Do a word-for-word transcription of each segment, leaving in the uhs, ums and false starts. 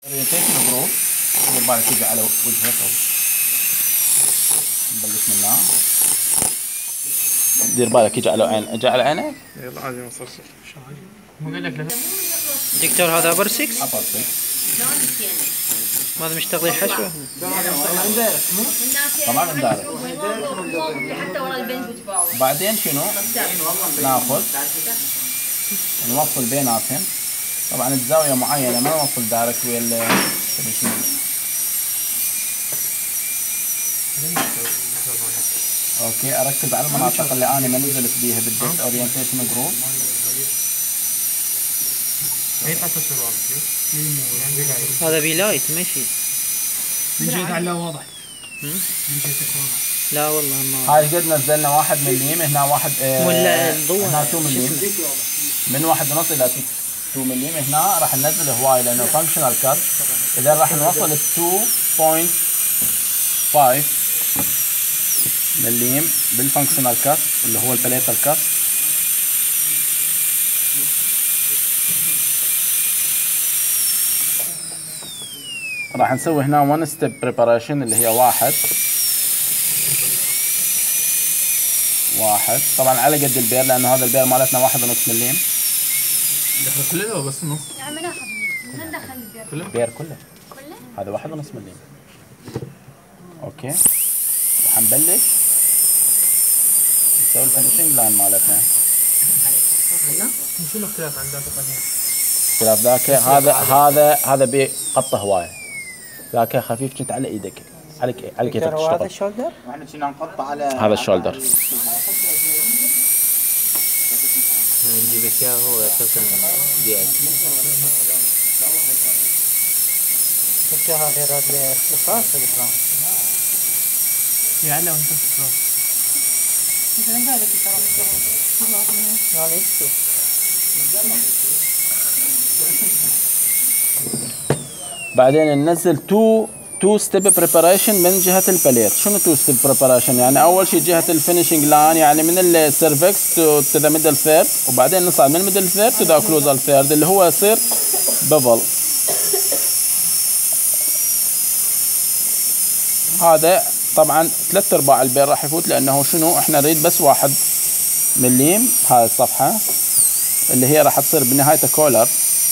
اورينتيشن جروب، دير بالك تيجي على وجهك او نبلش من هنا. دير بالك يجي على عين، اجى على عينك؟ يلا عادي ما صار شيء. مو قال لك دكتور هذا ابر ستة؟ ابر ستة. ماذا مشتغل حشوه؟ طبعا اندارك. حتى ورا البنت بتباوع. بعدين شنو؟ ناخذ نوصل بيناتهم. طبعا بزاوية معينة، ما نوصل دايركت ويا ال اوكي. اركز على المناطق اللي انا ما نزلت بيها بالدبت اورينتيشن جروب. هذا بيلايت ماشي. من جهة على واضح. من جهتك واضح. لا والله ما هاي قد نزلنا واحد مليم، هنا واحد اه ولا الضوء هنا اثنين مليم، من واحد ونص الى اثنين مليم. هنا راح ننزل هواي لانه فانكشنال كات. اذا راح نوصل اثنين فاصلة خمسة مليم بالفانكشنال كات اللي هو البليتال كات. راح نسوي هنا وان ستيب بريباريشن اللي هي واحد واحد طبعا على قد البير، لانه هذا البير مالتنا واحد ونص مليم. دخل كله لو بس النص؟ يا عمي ناخذ من دخل البير؟ كله؟ البير كله. كله؟ هذا واحد ونص مليم. اوكي. راح نبلش نسوي الفينشنج لاين مالتنا. شنو الاختلاف عن ذاك القديم؟ اختلاف ذاك هذا هذا هذا بقطه هوايه، ذاك خفيف كنت على ايدك، على على كيفك تشتغل. هذا الشولدر؟ واحنا كنا نقطه على هذا الشولدر. نجيب لك اياه هو اساسا دياج. انت هذا راد له اختصاص ولا شلون؟ يعلى وانت اختصاص. مثلا قال لك ترى معليش شوف. بعدين ننزل تو تو ستيب بريباريشن من جهه الباليت. شنو تو ستيب بريباريشن؟ يعني اول شيء جهه الفينشنج لاين، يعني من السيرفكس تو ذا ميدل ثيرد، وبعدين نصعد من الميدل ثيرد تو ذا كلوزال ثيرد اللي هو يصير ببل. هذا طبعا ثلاث ارباع البير راح يفوت، لانه شنو احنا نريد بس واحد مليم. هاي الصفحه اللي هي راح تصير بنهايه كولر.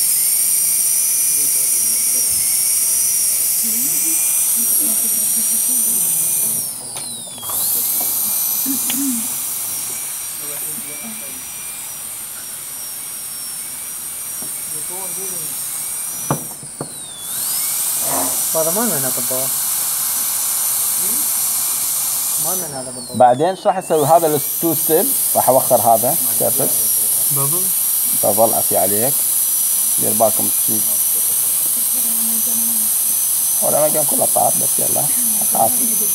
هذا ما من هذا بالضبط. ما من هذا بالضبط. بعدين ايش راح اسوي؟ هذا التو ستيب راح اوخر هذا سيرفس بابل بظل اسي عليك. دير بالكم تشيل ولا ما كان كله طار، بس يلا خلاص.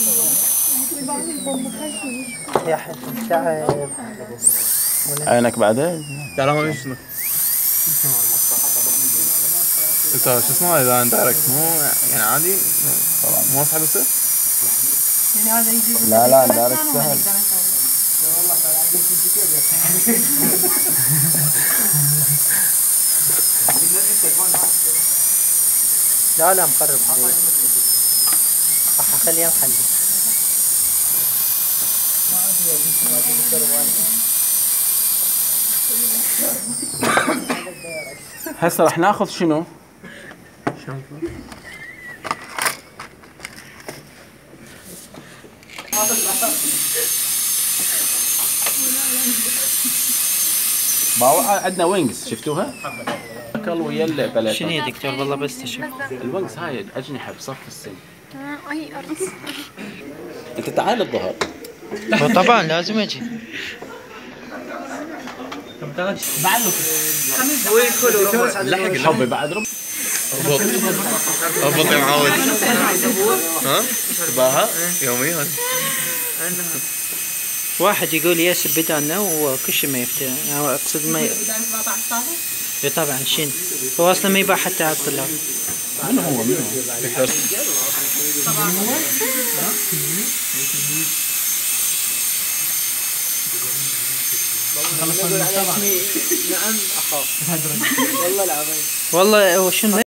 يا حبيبي تعب. عينك بعدين. ترى ما شنو؟ انت شو اسمه اذا دايركت مو يعني عادي طبعا مو اصعب يصير؟ يعني هذا يجوز. لا لا دايركت سهل. لا لا مقرب زين. راح اخليها محلي. هسه راح ناخذ شنو؟ باو عندنا وينجز شفتوها؟ اكل ويا البلد. شنو يا دكتور والله بس تشوف. الوينجز هاي اجنحه بصف السن. اي ارض. انت تعال الظهر. طبعا لازم اجي. بعد لحق حبي بعد رب. اضبط اضبط يا معود. ها؟ تباها يوميا. واحد يقول ياس بدالنا وكل شيء ما يفتح، يعني اقصد ما ي... إيه طبعا شين هو اصلا ما يباع حتى على الطلاب. من هو من هو؟ نعم اخاف والله العظيم والله. وشنو